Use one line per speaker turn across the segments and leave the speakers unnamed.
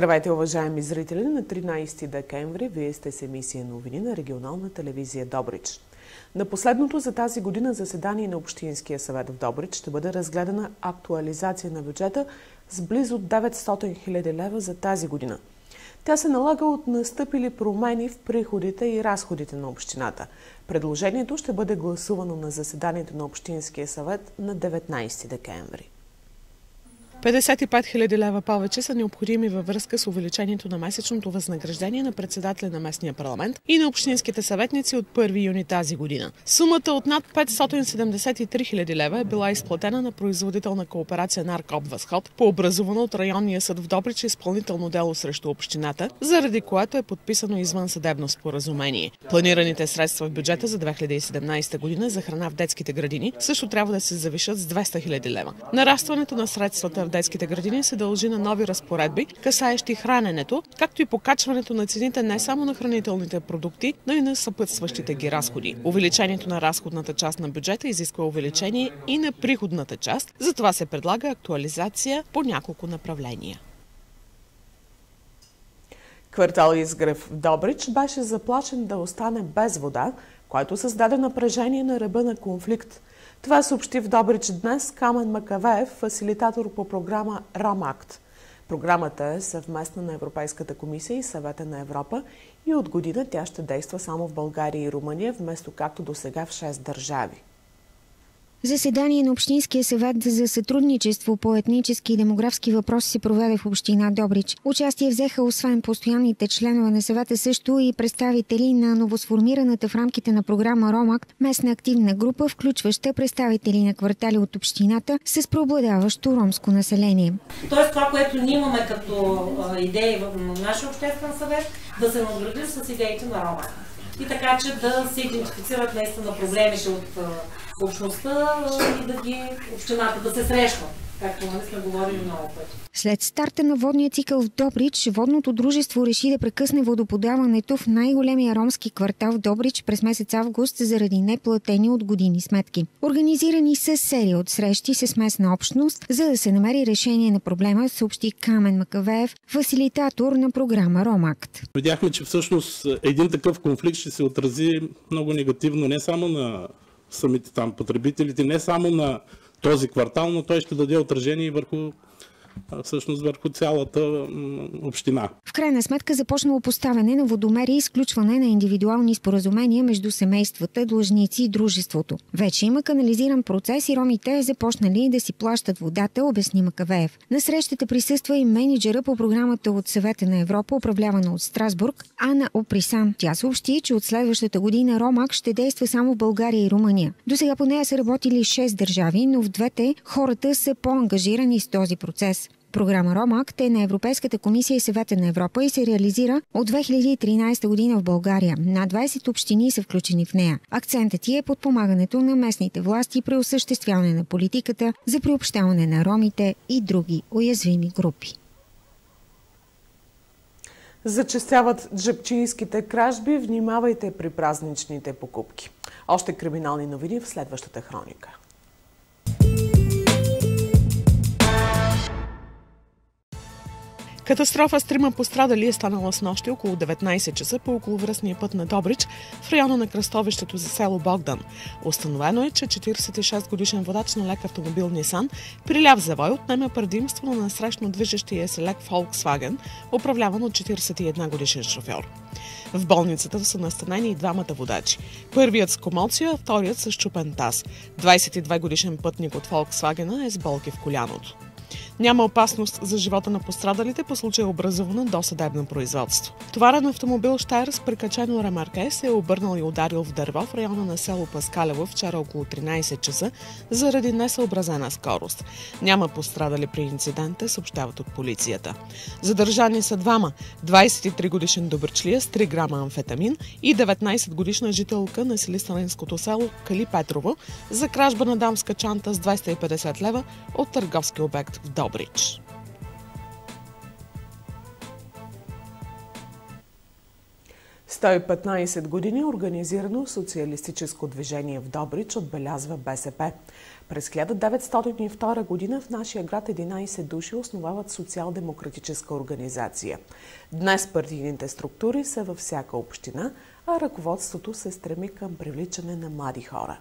Здравейте, уважаеми зрители! На 13 декември вие сте с емисия новини на регионална телевизия Добрич. На последното за тази година заседание на Общинския съвет в Добрич ще бъде разгледана актуализация на бюджета с близо 900 000 лева за тази година. Тя се налага от настъпили промени в приходите и разходите на общината. Предложението ще бъде гласувано на заседанието на Общинския съвет на 19 декември. 55 000 лева повече са необходими във връзка с увеличението на месечното възнаграждение на председателя на местния парламент и на общинските съветници от 1 юни тази година. Сумата от над 573 000 лева е била изплатена на производителна кооперация Наркоп Възход по образувано от районния съд в Добрич изпълнително дело срещу общината, заради което е подписано извънсъдебно споразумение. Планираните средства в бюджета за 2017 година за храна в детските градини също трябва да се завишат с 200 000 лева. Нарастването на средствата в детските градини се дължи на нови разпоредби, касаещи храненето, както и покачването на цените не само на хранителните продукти, но и на съпътстващите ги разходи. Увеличението на разходната част на бюджета изисква увеличение и на приходната част, затова се предлага актуализация по няколко направления. Квартал Изгрев в Добрич беше заплашен да остане без вода, което създаде напрежение на ръба на конфликт. Това съобщи в Добрич днес Камен Макавеев, фасилитатор по програма Ромакт. Програмата е съвместна на Европейската комисия и Съвета на Европа и от година тя ще действа само в България и Румъния, вместо както досега в 6 държави.
Заседание на Общинския съвет за сътрудничество по етнически и демографски въпроси се проведе в община Добрич. Участие взеха освен постоянните членове на съвета също и представители на новосформираната в рамките на програма Ромакт местна активна група, включваща представители на квартали от общината с преобладаващо ромско население.
Тоест това, което ние имаме като идеи в нашия обществен съвет, да се надгради с идеите на Ромакт. И така, че да се идентифицират наистина проблемите от общността и да ги общината да се срещнат, както сме говорили много пъти.
След старта на водния цикъл в Добрич, водното дружество реши да прекъсне водоподаването в най-големия ромски квартал в Добрич през месец август заради неплатени от години сметки. Организирани са серия от срещи с местна общност, за да се намери решение на проблема, съобщи Камен Макавеев, фасилитатор на програма Ромакт.
Видяхме, че всъщност един такъв конфликт ще се отрази много негативно не само на самите там потребителите, не само на този квартал, но той ще даде отражение и върху цялата община.
В крайна сметка започнало поставяне на водомери и изключване на индивидуални споразумения между семействата, длъжници и дружеството. Вече има канализиран процес и ромите започнали да си плащат водата, обясни Макавеев. На срещата присъства и мениджъра по програмата от Съвета на Европа, управлявана от Страсбург, Ана Оприсан. Тя съобщи, че от следващата година Ромак ще действа само в България и Румъния. До сега по нея са работили 6 държави, но в двете хората са по-ангажирани с този процес. Програма Ромакт е на Европейската комисия и Съвета на Европа и се реализира от 2013 година в България. Над 20 общини са включени в нея. Акцентът е подпомагането на местните власти при осъществяване на политиката за приобщаване на ромите и други уязвими групи.
Зачестяват джебчийските кражби, внимавайте при празничните покупки. Още криминални новини в следващата хроника. Катастрофа с 3 пострадали е станала снощи около 19 часа по околовръстния път на Добрич в района на кръстовището за село Богдан. Установено е, че 46-годишен водач на лек автомобил Нисан при ляв завой отнема предимство на насрещно движещия се лек Volkswagen, управляван от 41-годишен шофьор. В болницата са настанени и двамата водачи. Първият с комоция, а вторият с счупен таз. 22-годишен пътник от Volkswagen е с болки в коляното. Няма опасност за живота на пострадалите, по случая образувано досъдебно производство. Товарен автомобил Щайр с прикачено ремарке се е обърнал и ударил в дърво в района на село Паскалево вчера около 13 часа заради несъобразена скорост. Няма пострадали при инцидента, съобщават от полицията. Задържани са двама – 23-годишен добърчлия с 3 грама амфетамин и 19-годишна жителка на силистранското село Кали Петрово за кражба на дамска чанта с 250 лева от търговски обект в Добрич. 115 години организирано социалистическо движение в Добрич отбелязва БСП. През 1902 година в нашия град 11 души основават социал-демократическа организация. Днес партийните структури са във всяка община, а ръководството се стреми към привличане на млади хора.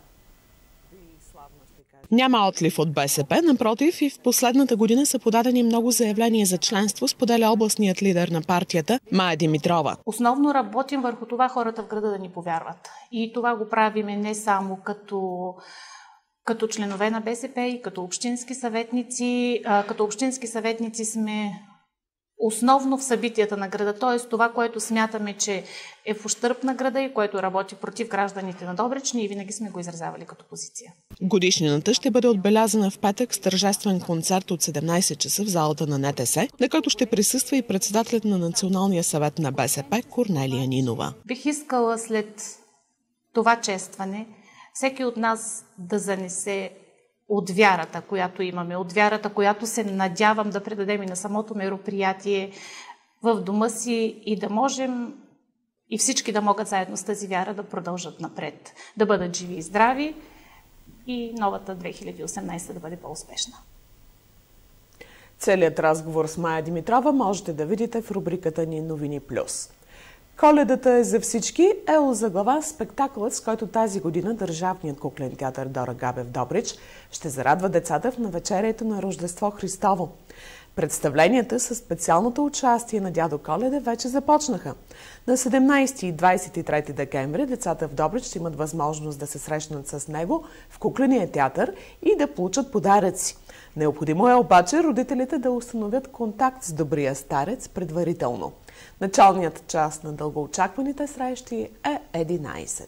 Няма отлив от БСП, напротив, и в последната година са подадени много заявления за членство, споделя областният лидер на партията Мая Димитрова.
Основно работим върху това хората в града да ни повярват. И това го правиме не само като членове на БСП и като общински съветници. Като общински съветници сме основно в събитията на града, т.е. това, което смятаме, че е в ущърб на града и което работи против гражданите на Добрич, ние винаги сме го изразявали като позиция.
Годишнината ще бъде отбелязана в петък с тържествен концерт от 17 часа в залата на НТС, на който ще присъства и председателят на Националния съвет на БСП Корнелия Нинова.
Бих искала след това честване всеки от нас да занесе от вярата, която имаме, от вярата, която се надявам да предадем и на самото мероприятие в дома си и да можем и всички да могат заедно с тази вяра да продължат напред, да бъдат живи и здрави и новата 2018 да бъде по-успешна.
Целият разговор с Мая Димитрова можете да видите в рубриката ни Новини Плюс. Коледата е за всички е озаглава спектакълът, с който тази година Държавният куклен театър Дора Габев Добрич ще зарадва децата в навечерието на Рождество Христово. Представленията със специалното участие на дядо Коледа вече започнаха. На 17 и 23 декември децата в Добрич ще имат възможност да се срещнат с него в кукления театър и да получат подаръци. Необходимо е обаче родителите да установят контакт с добрия старец предварително. Началният час на дългоочакваните срещи е 11.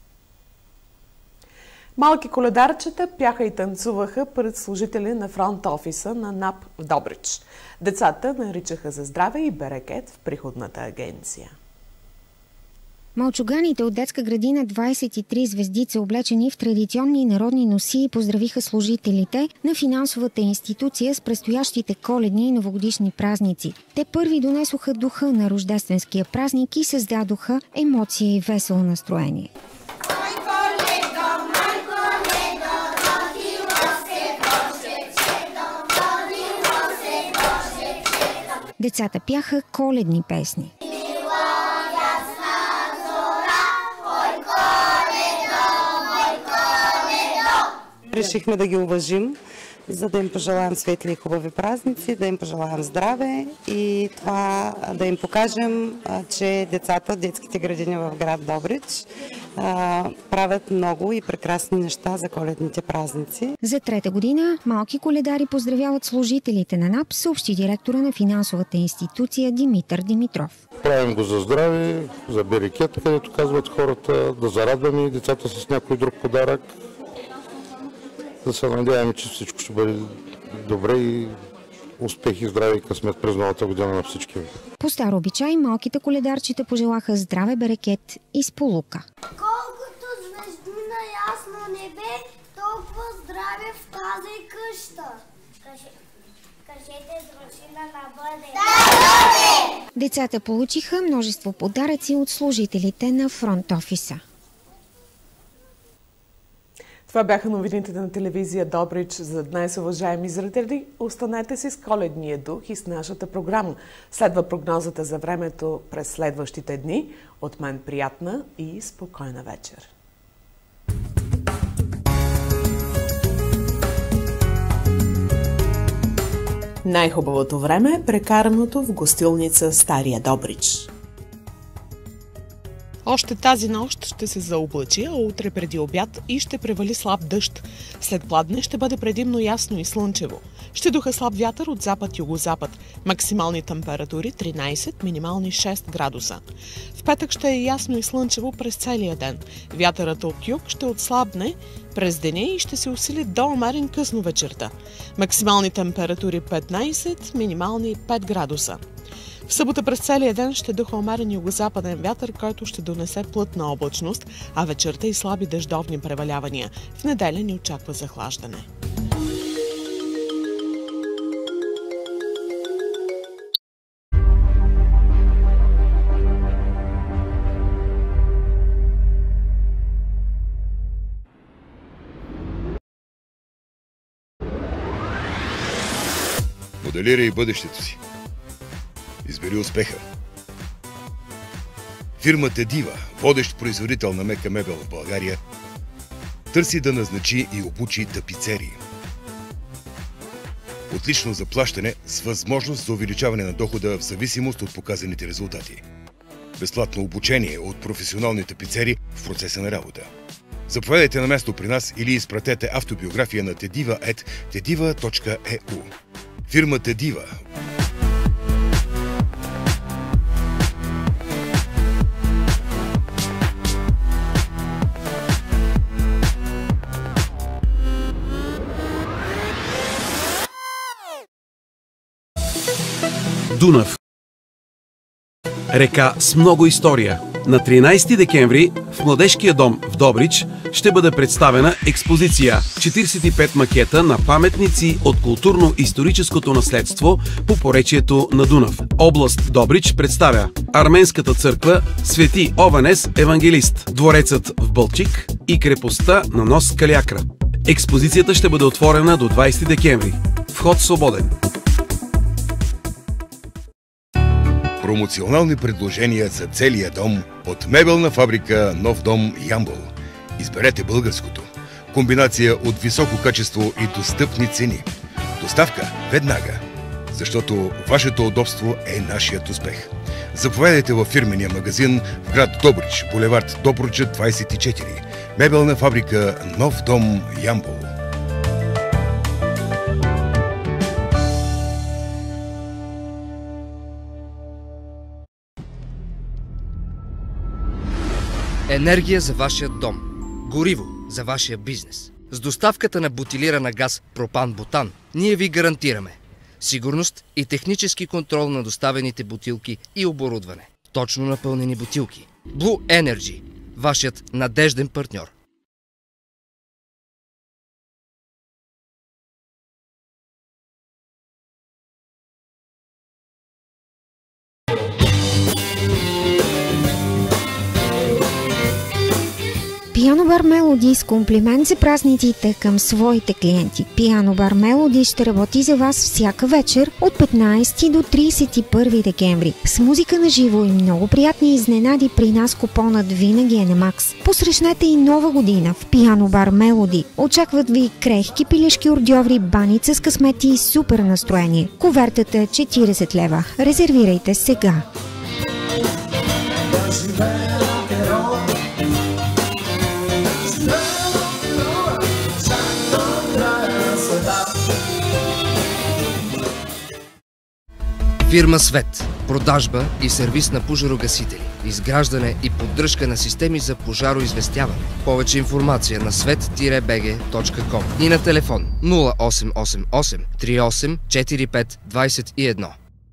Малки коледарчета пяха и танцуваха пред служители на фронт офиса на НАП в Добрич. Децата наричаха за здраве и берекет в приходната агенция.
Малчуганите от детска градина 23 звездица, облечени в традиционни народни носии, поздравиха служителите на финансовата институция с предстоящите коледни и новогодишни празници. Те първи донесоха духа на рождественския празник и създадоха емоция и весело настроение. Децата пяха коледни песни.
Решихме да ги уважим, за да им пожелаем светли и хубави празници, да им пожелаем здраве и това да им покажем, че децата, детските градини в град Добрич правят много и прекрасни неща за коледните празници.
За трета година малки коледари поздравяват служителите на НАП, съобщи директора на финансовата институция Димитър Димитров.
Правим го за здраве, за берекет, където казват хората, да зарадваме децата с някой друг подарък. Да се надяваме, че всичко ще бъде добре и успех и здраве и късмет през новата година на всички.
По стар обичай малките коледарчета пожелаха здраве, берекет и сполука.
Колкото звезди на ясно небе, толкова здраве в тази къща. Кажете дружина на бъде.
Децата получиха множество подаръци от служителите на фронт офиса.
Това бяха новините на телевизия Добрич за днес, уважаеми зрители. Останете си с коледния дух и с нашата програма. Следва прогнозата за времето през следващите дни. От мен приятна и спокойна вечер. Най-хубавото време е прекараното в гостилница Стария Добрич.
Още тази нощ ще се заоблачи, а утре преди обяд и ще превали слаб дъжд. След пладне ще бъде предимно ясно и слънчево. Ще духа слаб вятър от запад-югозапад. Максимални температури 13, минимални 6 градуса. В петък ще е ясно и слънчево през целия ден. Вятърът от юг ще отслабне през деня и ще се усили до умерен късно вечерта. Максимални температури 15, минимални 5 градуса. В събота през целия ден ще духа умерен югозападен вятър, който ще донесе плътна облачност, а вечерта и слаби дъждовни превалявания. В неделя ни очаква захлаждане.
Моделирай бъдещето си. Избери успеха. Фирма Тедива, водещ производител на мека мебел в България, търси да назначи и обучи тапицери. Отлично заплащане с възможност за увеличаване на дохода в зависимост от показаните резултати. Безплатно обучение от професионални тапицери в процеса на работа. Заповядайте на място при нас или изпратете автобиография на tediva@tediva.eu. Фирма Тедива.
Дунав. Река с много история. На 13 декември в Младежкия дом в Добрич ще бъде представена експозиция 45 макета на паметници от културно-историческото наследство по поречието на Дунав. Област Добрич представя Арменската църква Свети Ованес Евангелист, дворецът в Бълчик и крепостта на Нос Калиакра. Експозицията ще бъде отворена до 20 декември. Вход свободен.
Промоционални предложения за целия дом от мебелна фабрика Нов дом Ямбол. Изберете българското. Комбинация от високо качество и достъпни цени. Доставка веднага, защото вашето удобство е нашият успех. Заповядайте във фирмения магазин в град Добрич, булевард Добруджа 24. Мебелна фабрика Нов дом Ямбол.
Енергия за вашия дом. Гориво за вашия бизнес. С доставката на бутилирана газ Пропан-Бутан ние ви гарантираме сигурност и технически контрол на доставените бутилки и оборудване. Точно напълнени бутилки. Blue Energy. Вашият надежден партньор.
Пиано Бар Мелоди с комплимент за празниците към своите клиенти. Пиано Бар Мелоди ще работи за вас всяка вечер от 15 до 31 декември. С музика на живо и много приятни изненади при нас купонът винаги е на макс. Посрещнете и нова година в Пиано Бар Мелоди. Очакват ви крехки пилешки ордьоври, баница с късмети и супер настроение. Кувертата е 40 лева. Резервирайте сега.
Фирма Свет. Продажба и сервис на пожарогасители. Изграждане и поддръжка на системи за пожароизвестяване. Повече информация на svet-bg.com и на телефон 0888 38 45 21.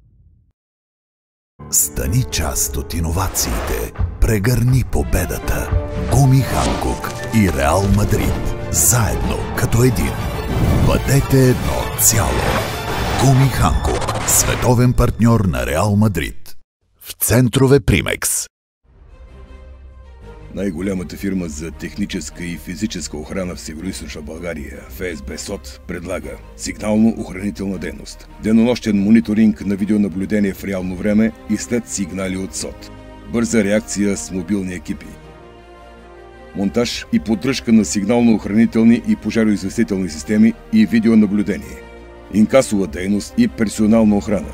Стани част от иновациите. Прегърни победата. Гуми Ханкук и Реал Мадрид. Заедно като един. Бъдете едно цяло. Гуми Ханкук. Световен партньор на Реал Мадрид. В центрове Примекс.
Най-голямата фирма за техническа и физическа охрана в Североизточна България, ФСБ СОТ, предлага сигнално-охранителна дейност, денонощен мониторинг на видеонаблюдение в реално време и след сигнали от СОТ, бърза реакция с мобилни екипи, монтаж и поддръжка на сигнално-охранителни и пожароизвестителни системи и видеонаблюдение, инкасова дейност и персонална охрана.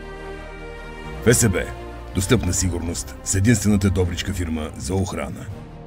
ФСБ. Достъпна сигурност с единствената добричка фирма за охрана.